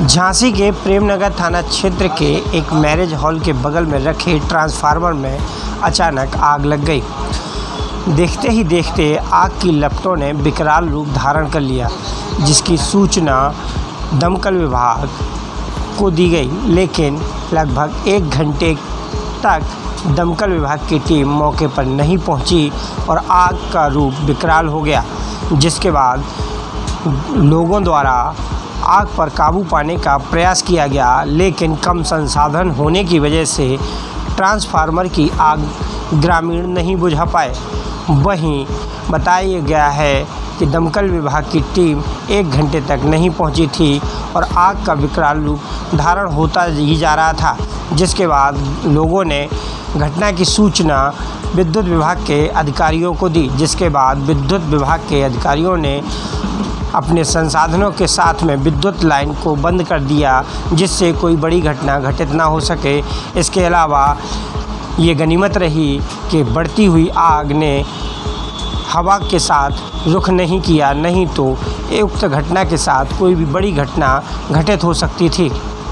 झांसी के प्रेमनगर थाना क्षेत्र के एक मैरिज हॉल के बगल में रखे ट्रांसफार्मर में अचानक आग लग गई। देखते ही देखते आग की लपटों ने विकराल रूप धारण कर लिया, जिसकी सूचना दमकल विभाग को दी गई, लेकिन लगभग 1 घंटे तक दमकल विभाग की टीम मौके पर नहीं पहुंची और आग का रूप विकराल हो गया, जिसके बाद लोगों द्वारा आग पर काबू पाने का प्रयास किया गया, लेकिन कम संसाधन होने की वजह से ट्रांसफार्मर की आग ग्रामीण नहीं बुझा पाए। वहीं बताया गया है कि दमकल विभाग की टीम 1 घंटे तक नहीं पहुंची थी और आग का विकराल रूप धारण होता ही जा रहा था, जिसके बाद लोगों ने घटना की सूचना विद्युत विभाग के अधिकारियों को दी, जिसके बाद विद्युत विभाग के अधिकारियों ने अपने संसाधनों के साथ में विद्युत लाइन को बंद कर दिया, जिससे कोई बड़ी घटना घटित ना हो सके। इसके अलावा ये गनीमत रही कि बढ़ती हुई आग ने हवा के साथ रुख नहीं किया, नहीं तो उक्त घटना के साथ कोई भी बड़ी घटना घटित हो सकती थी।